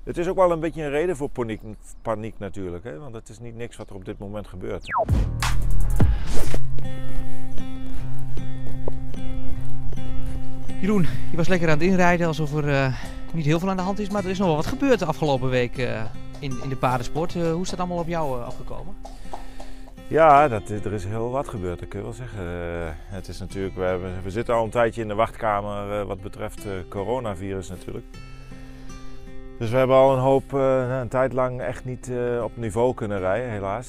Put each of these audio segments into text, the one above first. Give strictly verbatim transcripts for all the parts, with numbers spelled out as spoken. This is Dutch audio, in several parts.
Het is ook wel een beetje een reden voor paniek, paniek natuurlijk, hè? Want het is niet niks wat er op dit moment gebeurt. Jeroen, je was lekker aan het inrijden alsof er uh, niet heel veel aan de hand is, maar er is nog wel wat gebeurd de afgelopen week uh, in, in de paardensport. Uh, hoe is dat allemaal op jou uh, afgekomen? Ja, dat, er is heel wat gebeurd, dat kun je wel zeggen. Uh, het is natuurlijk, we, hebben, we zitten al een tijdje in de wachtkamer uh, wat betreft het uh, coronavirus natuurlijk. Dus we hebben al een hoop, uh, een tijd lang echt niet uh, op niveau kunnen rijden, helaas.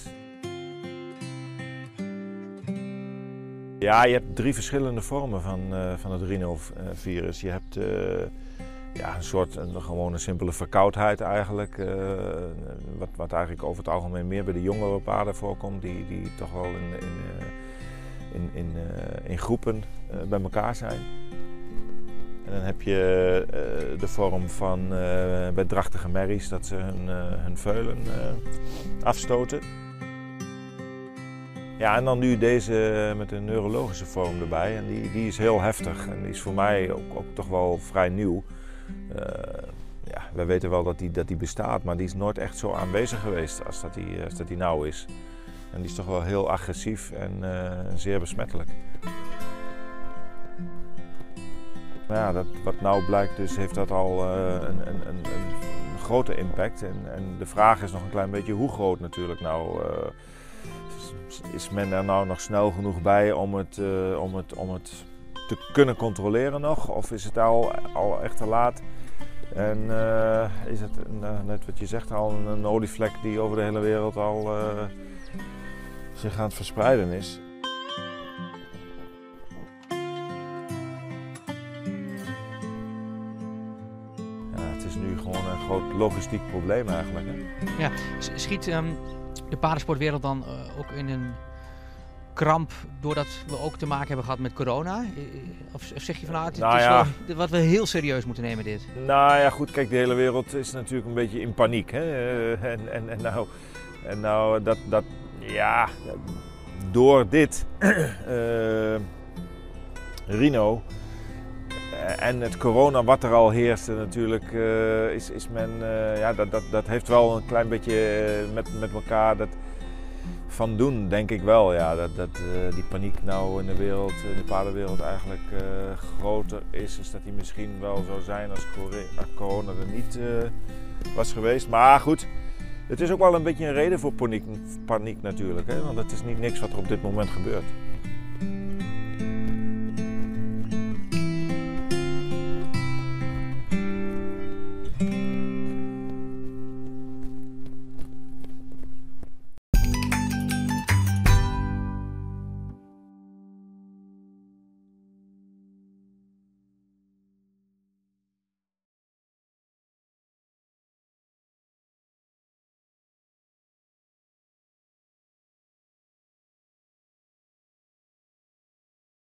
Ja, je hebt drie verschillende vormen van, uh, van het rhinovirus. Je hebt uh, ja, een soort, een, gewoon een simpele verkoudheid eigenlijk. Uh, wat, wat eigenlijk over het algemeen meer bij de jongere paarden voorkomt. Die, die toch wel in, in, uh, in, in, uh, in groepen uh, bij elkaar zijn. En dan heb je uh, de vorm van uh, bij drachtige merries dat ze hun, uh, hun veulen uh, afstoten. Ja, en dan nu deze met een neurologische vorm erbij. En die, die is heel heftig en die is voor mij ook, ook toch wel vrij nieuw. Uh, ja, wij weten wel dat die, dat die bestaat, maar die is nooit echt zo aanwezig geweest als dat die, als dat die nou is. En die is toch wel heel agressief en uh, zeer besmettelijk. Maar ja, dat, wat nou blijkt dus, heeft dat al uh, een, een, een, een grote impact. En, en de vraag is nog een klein beetje hoe groot natuurlijk nou. Uh, is men er nou nog snel genoeg bij om het, uh, om het, om het te kunnen controleren nog? Of is het al, al echt te laat? En uh, is het, uh, net wat je zegt, al een, een olievlek die over de hele wereld al uh, zich aan het verspreiden is? Het is nu gewoon een groot logistiek probleem eigenlijk. Hè? Ja, schiet um, de paardensportwereld dan uh, ook in een kramp doordat we ook te maken hebben gehad met corona? Of, of zeg je van nou, het, nou, het is ja. wel wat we heel serieus moeten nemen dit? Nou ja, goed, kijk, de hele wereld is natuurlijk een beetje in paniek. Hè? En, en, en nou, en nou dat, dat, ja, door dit uh, Rhino en het corona wat er al heerste natuurlijk, uh, is, is men, uh, ja, dat, dat, dat heeft wel een klein beetje uh, met, met elkaar dat van doen, denk ik wel. Ja, dat, dat uh, die paniek nou in de wereld, in de paardenwereld eigenlijk uh, groter is, is dat die misschien wel zou zijn als corona er niet uh, was geweest. Maar goed, het is ook wel een beetje een reden voor paniek, paniek natuurlijk, hè? Want het is niet niks wat er op dit moment gebeurt.